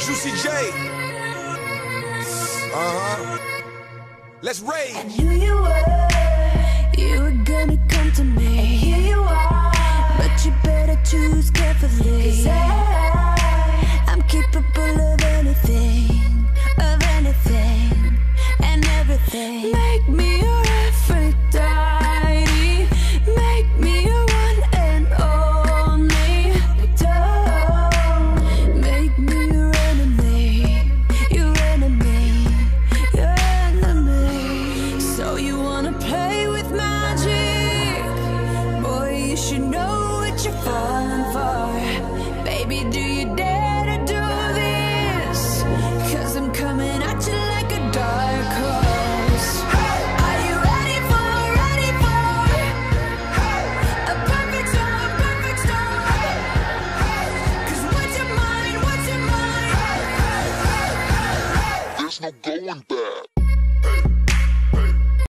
Juicy J. Let's raid. I knew you were gonna come to me. And here you are, but you better choose carefully. 'Cause I'm capable of anything, and everything. Make me your Aphrodite, make me your one and only. Don't make me your enemy, your enemy, your enemy. So you wanna play with magic? Boy, you should know what you're falling for. Baby, do you dare to do this? 'Cause I'm coming at you like a dark horse. Are you ready for a perfect storm, perfect storm? 'Cause what's your mind, what's your mind? There's no going back.